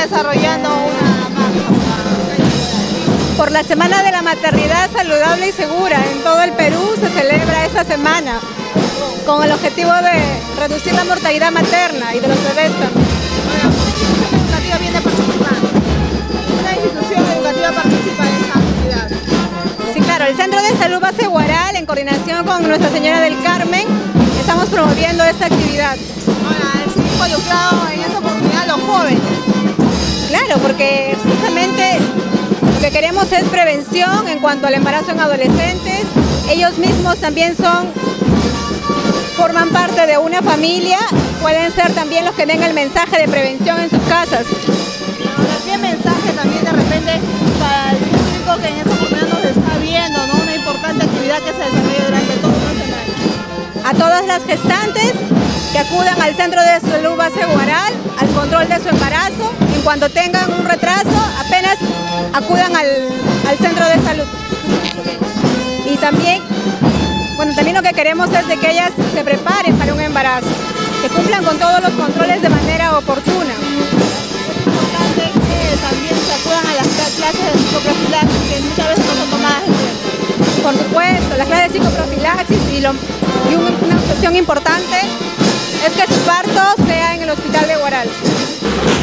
desarrollando una marcha? Por la Semana de la Maternidad Saludable y Segura. En todo el Perú se celebra esta semana con el objetivo de reducir la mortalidad materna y de los bebés también. ¿Qué institución educativa viene participando? ¿Una institución educativa participa en esta actividad? Sí, claro, el Centro de Salud Base Huaral, en coordinación con Nuestra Señora del Carmen, estamos promoviendo esta actividad. Sí, involucrado en esta oportunidad los jóvenes. Claro, porque justamente lo que queremos es prevención en cuanto al embarazo en adolescentes. Ellos mismos también forman parte de una familia, pueden ser también los que den el mensaje de prevención en sus casas. Ahora, ¿qué mensaje también de repente para el público que en esta oportunidad nos está viendo, ¿no? Una importante actividad que se desarrolla durante toda una semana? A todas las gestantes que acudan al Centro de Salud Base Huaral al control de su embarazo. En cuanto tengan un retraso, apenas acudan al centro de salud. Y también lo que queremos es de que ellas se preparen para un embarazo, que cumplan con todos los controles de manera oportuna. Es importante que también se acudan a las clases de psicoprofilaxis que muchas veces no son tomadas en cuenta. Por supuesto, las clases de psicoprofilaxis y una cuestión importante es que su parto sea en el hospital de Huaral.